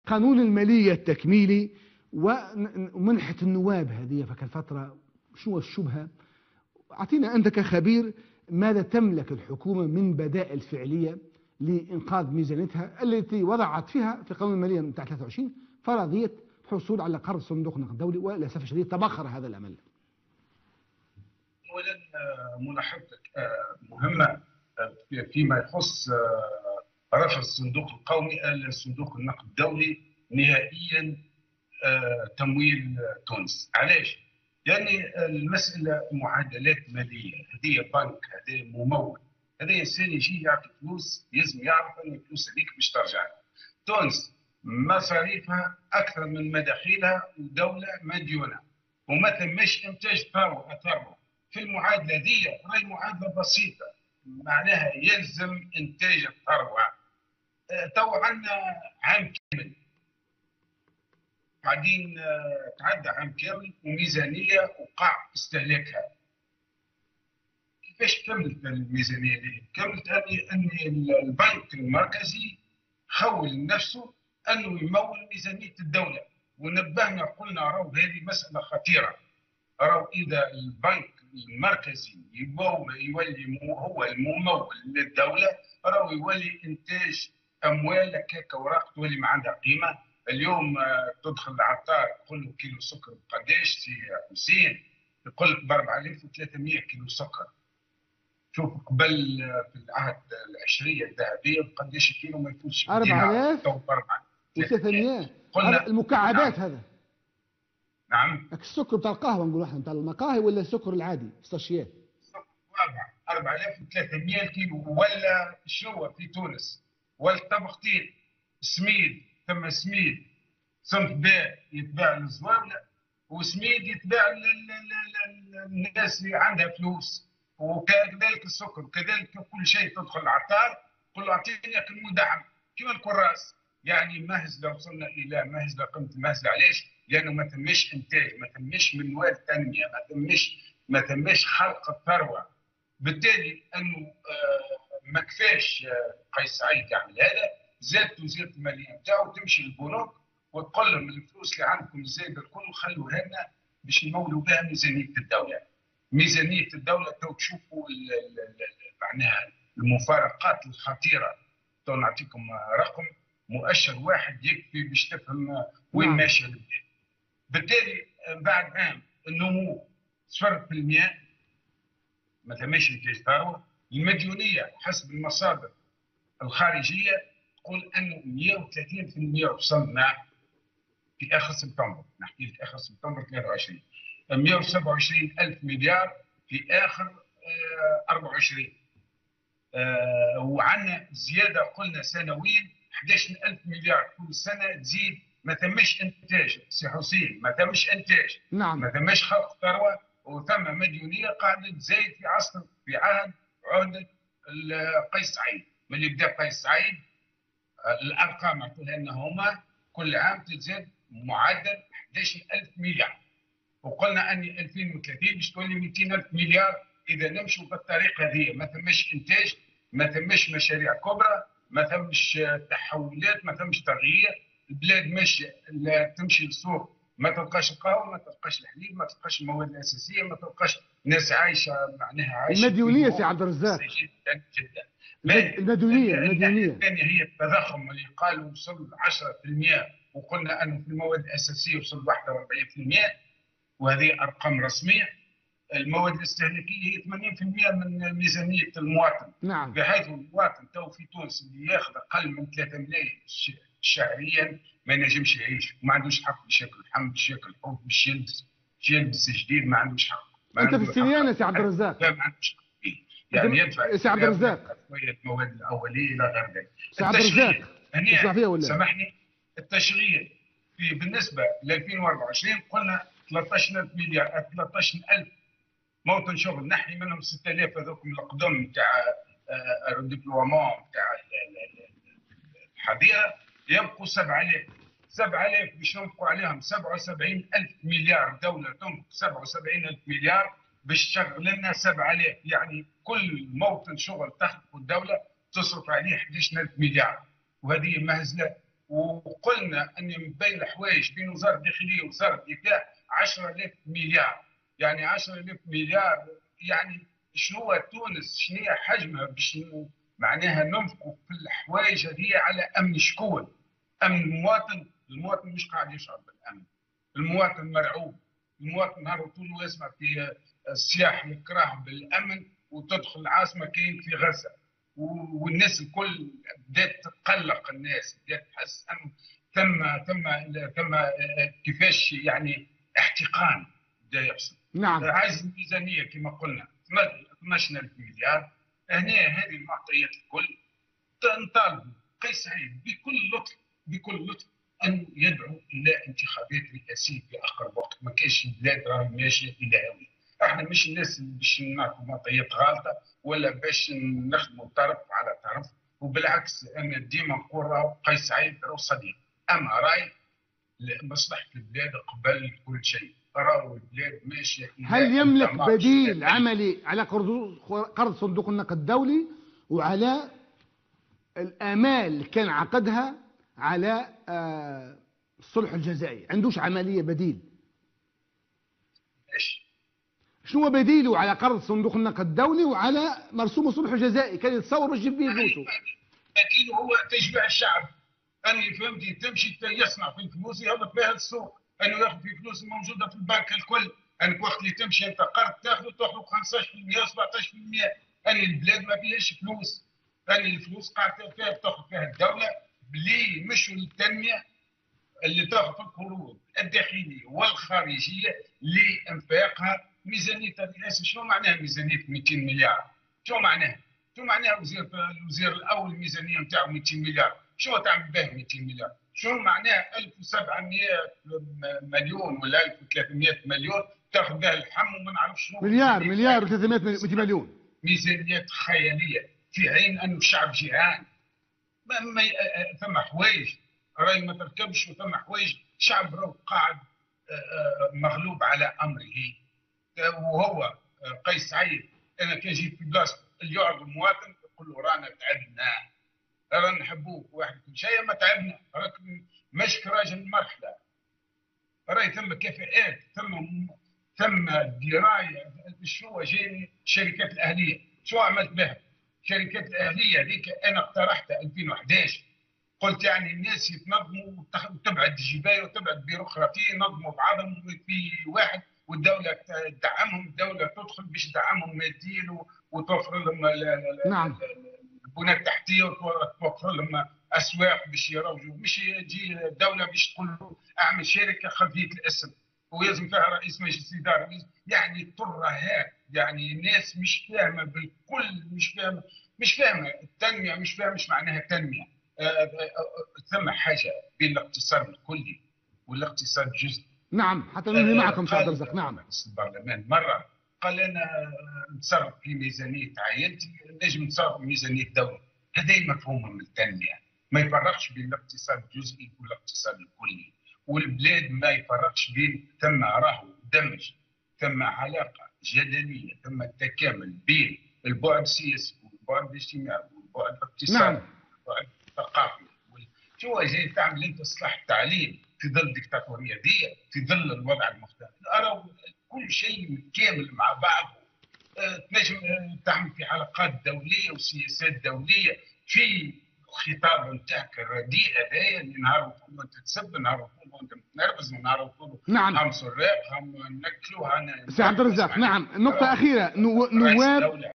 قانون المالية التكميلي ومنحة النواب هذه فك الفترة، شو الشبهة؟ أعطينا أنت كخبير ماذا تملك الحكومة من بدائل فعلية لإنقاذ ميزانيتها التي وضعت فيها في قانون المالية بتاع 23 فرضية الحصول على قرض صندوق النقد الدولي، وللأسف الشديد تبخر هذا الأمل. أولا ملاحظتك مهمة فيما يخص رفع الصندوق القومي الصندوق النقد الدولي نهائيا تمويل تونس. علاش؟ يعني المسألة معادلات مالية، هذه بنك، هذا ممول، هذا إنسان يجي يعطي فلوس لازم يعرف أن الفلوس هذيك باش ترجع. تونس مصاريفها أكثر من مداخيلها ودولة مديونة وما ثماش إنتاج ثروة. في المعادلة دي راهي معادلة بسيطة، معناها يلزم إنتاج الثروة. تو عندنا عام كامل قاعدين تعدى عام كامل وميزانية وقع استهلاكها. كيفاش كملت الميزانية دي؟ كملت أن البنك المركزي خول نفسه أنه يمول ميزانية الدولة، ونبهنا قلنا راهو هذه مسألة خطيرة. راهو إذا البنك المركزي يولي هو الممول للدولة راهو يولي إنتاج أموال هكاك أوراق تولي ما عندها قيمة. اليوم تدخل العطار تقول له كيلو سكر بقداش؟ سي حسين يقول لك ب 4300 كيلو سكر. شوف قبل في العهد العشرية الذهبية بقداش كيلو ما يفوتش 4300 قلنا المكعبات. هذا نعم السكر بتاع القهوة نقول احنا بتاع المقاهي ولا السكر العادي الساشيات؟ السكر واضح 4300 كيلو. ولا الشروة في تونس ولا الطبختين سميد، ثم سميد صنف باء يتباع للزواولة وسميد يتباع للناس اللي عندها فلوس، وكذلك السكر وكذلك كل شيء. تدخل العطار تقول له اعطيني كل مدعم كيما الكراس. يعني مهزله، وصلنا الى مهزله. قيمه المهزله علاش؟ لانه ما تمش انتاج، ما تمش منوال تنميه، ما تمش خلق الثروه. بالتالي انه ما كفاش قيس سعيد يعمل هذا، زادت وزاره الماليه نتاعو تمشي للبنوك وتقول لهم الفلوس اللي عندكم الزايده الكل خلوها لنا باش نمولوا بها ميزانيه الدوله. ميزانيه الدوله تو تشوفوا معناها المفارقات الخطيره. تو نعطيكم رقم، مؤشر واحد يكفي باش تفهم وين ماشيه البلاد. بالتالي بعد عام النمو 0%، ما ثماش انتاج ثروه. المديونيه حسب المصادر الخارجيه تقول انه 130% وصلنا في اخر سبتمبر. نحكي لك اخر سبتمبر 23 127 ألف مليار في آخر 24. وعندنا زيادة قلنا سنويا 11 ألف مليار كل سنة تزيد. ما ثمش إنتاج سي حسين، ما ثمش إنتاج. نعم. ما ثمش خلق ثروة وثم مديونية قاعدة تزايد في عهد قيس سعيد. من اللي بدا قيس سعيد الأرقام نقولها لنا هما كل عام تزيد معدل 11 ألف مليار. وقلنا ان 2030 باش تولي 200 الف مليار اذا نمشوا بالطريقه هذه. ما ثمش انتاج، ما ثمش مشاريع كبرى، ما ثمش تحولات، ما ثمش تغيير. البلاد ماشيه تمشي للسوق ما تلقاش القهوه، ما تلقاش الحليب، ما تلقاش المواد الاساسيه، ما تلقاش ناس عايشه معناها عايشه. المديونيه سي عبد الرزاق جدا جدا. المديونيه الثانيه هي التضخم اللي قالوا وصل 10%، وقلنا انه في المواد الاساسيه وصل 41%، وهذه ارقام رسميه. المواد الاستهلاكيه هي 80% من ميزانيه المواطن. نعم. بحيث المواطن تو في تونس اللي ياخذ اقل من 3 ملايين شهريا ما ينجمش يعيش، وما عندوش حق باش ياكل الحم، باش ياكل حوت، باش يلبس جديد، ما عندوش حق. انت في السريانه سي عبد الرزاق ما عندوش حق فيه. يعني يدفع سي عبد الرزاق شويه المواد الاوليه الى غير ذلك. سي عبد الرزاق سامحني، التشغيل في بالنسبه ل 2024 قلنا 13000 مليار، 13000 موطن شغل. نحي منهم 6000 هذوك القدم نتاع الدبلومون نتاع الحضيره، يبقوا 7000 باش ننفقوا عليهم 77000 مليار. دوله تنفق 77000 مليار باش تشغل لنا 7000. يعني كل موطن شغل تخلقه الدوله تصرف عليه 11000 مليار، وهذه مهزله وقلنا ان من بين الحوايج بين وزاره الداخليه ووزاره الدفاع 10,000 مليار. يعني 10,000 مليار، يعني شنو تونس، شنو هي حجمها باش معناها ننفقوا في الحوايج هذه على امن شكون؟ امن المواطن. المواطن مش قاعد يشعر بالامن، المواطن مرعوب، المواطن نهار طول يسمع في السياح يكره بالامن، وتدخل العاصمه كاين في غزه، والناس الكل بدات تقلق، الناس بدات تحس انه ثم كيفاش يعني احتقان بدا يحصل. نعم. عايز الميزانيه كما قلنا 12 مليار. هنا هذه المعطيات الكل نطالبوا قيس سعيد بكل لطف ان يدعو الى انتخابات رئاسيه في اقرب وقت. ما كاينش بلاد راهي ماشيه الى هاويه. احنا مش الناس اللي باش نعطوا معطيات غالطه ولا باش نخدموا طرف على طرف. وبالعكس انا ديما نقول راهو قيس سعيد راهو صديق، اما راي لمصلحه البلاد قبل كل شيء. راهو البلاد ماشيه. هل يملك بديل عملي على قرض صندوق النقد الدولي وعلى الآمال اللي كان عقدها على الصلح الجزائري؟ عندوش عملية بديل؟ شنو بديله على قرض صندوق النقد الدولي وعلى مرسوم الصلح الجزائري؟ كان يتصور باش يجيب فيه فلوسه. بديله هو تشجيع الشعب. اني فهمتي تمشي يصنع في الفلوس يهبط بها السوق، انه ياخذ في فلوس موجوده في البنك الكل. انك وقت اللي تمشي انت قرض تاخذه 15% 17%. اني البلاد ما فيهاش فلوس، اني الفلوس قاعده فيها تاخذ فيها الدوله اللي مشوا للتنميه، اللي تاخذ القروض الداخليه والخارجيه لانفاقها. ميزانيه الرئاسه شنو معناها ميزانيه 200 مليار؟ شنو معناها؟ شو معناها الوزير الاول الميزانيه نتاعو 200 مليار؟ شو تعمل به 200 مليار؟ شو معناها 1700 مليون ولا 1300 مليون تاخذ به الحم وما نعرف شنو؟ مليار و300 مليون. ميزانيات خياليه في عين انه الشعب جيعان. ثم حوايج راهي ما تركبش، وثم حوايج شعب راهو قاعد مغلوب على امره. وهو قيس سعيد انا كان جيت في بلاصته اللي يقعد المواطن يقول له رانا تعبنا، رانا نحبوك واحد كل شيء، ما تعبنا، راك ماشي راجل المرحله. راهي ثم كفاءات، ثم درايه. شو جاي الشركات الاهليه شو عملت بها؟ الشركات الاهليه هذيك انا اقترحتها 2011، قلت يعني الناس يتنظموا وتبعد الجبايه وتبعد بيروقراطيه، ينظموا بعضهم في واحد، والدوله تدعمهم، الدوله تدخل باش تدعمهم ماديا وتوفر لهم نعم البنى التحتيه وتوفر لهم اسواق باش يروجوا. مش يجي الدوله باش تقول له اعمل شركه خفيه الاسم ويلزم فيها رئيس مجلس اداره. يعني الترهات، يعني الناس مش فاهمه بالكل، مش فاهمه التنميه، مش فاهمه مش معناها تنميه. ثم حاجه بين الاقتصاد الكلي والاقتصاد الجزئي. نعم حتى ننهي معكم سي عبد الرزاق. نعم رئيس البرلمان مره قال انا نتصرف في ميزانيه عائلتي، نجم نتصرف في ميزانيه الدوله. هذا مفهوم من التنميه، ما يفرقش بين الاقتصاد الجزئي والاقتصاد الكلي. والبلاد ما يفرقش بين، ثم راهو دمج، ثم علاقه جدليه، ثم تكامل بين البعد السياسي والبعد الاجتماعي والبعد الاقتصادي. نعم. والبعد الثقافي. شو جاي تعمل انت اصلاح التعليم في ظل الدكتاتوريه دي، في ظل الوضع المختلف؟ أرى كل شيء متكامل مع بعضه. تنجم تعمل في حلقات دوليه وسياسات دوليه في الخطاب نتاعك الرديء هذايا اللي نهار نقول انت تسب، نهار نقول انت متنرفز، نهار نقول نعم هم سراق، هم نكلوا. سي عبد الرزاق. نعم نقطه اخيره، نواب